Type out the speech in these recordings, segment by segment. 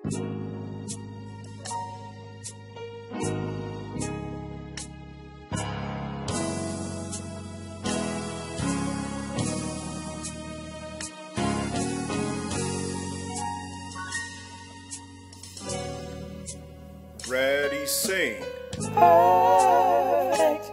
Ready, sing. Perfect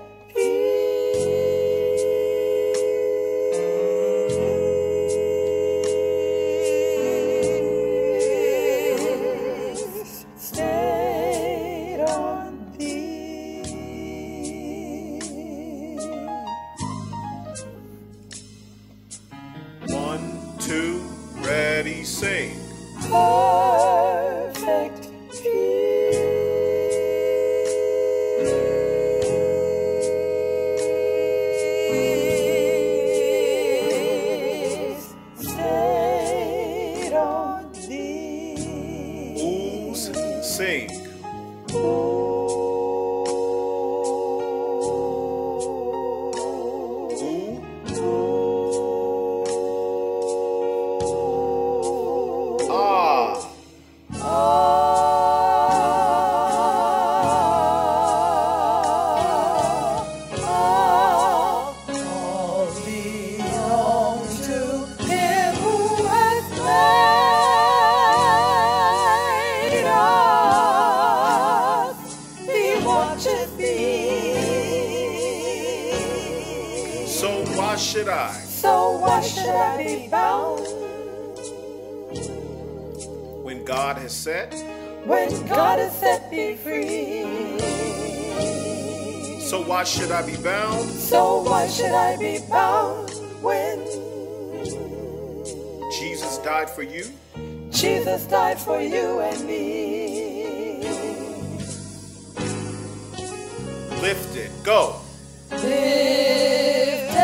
peace stayed on thee. 1, 2, ready, sing. Perfect peace stayed on thee. Oohs, sing. Ooh. So why should I? So why should I be bound? When God has set? When God has set me free. So why should I be bound? So why should I be bound when Jesus died for you? Jesus died for you and me. Lifted, go. Lifted,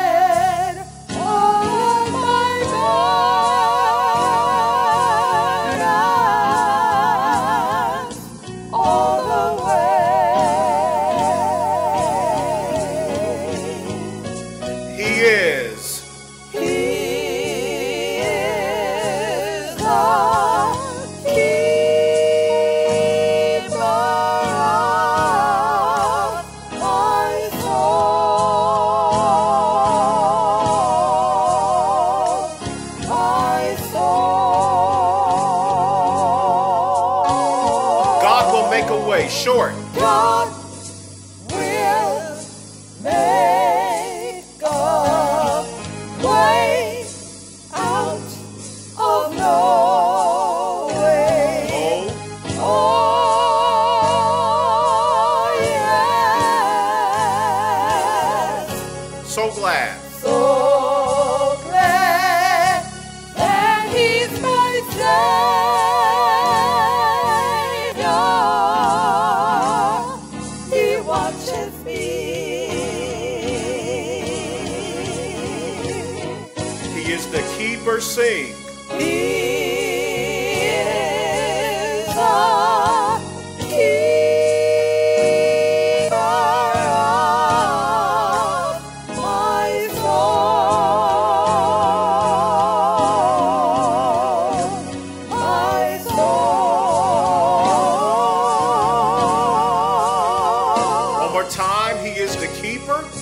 oh my burdens, all the way. He is. He is the keeper of my soul, my soul. God will make a way short. God will make a way out of no way. Oh, Oh, yes. so glad. So glad that He's my Savior. He watches me. He is the keeper, sing. He is the keeper of my soul, my soul. One more time, he is the keeper.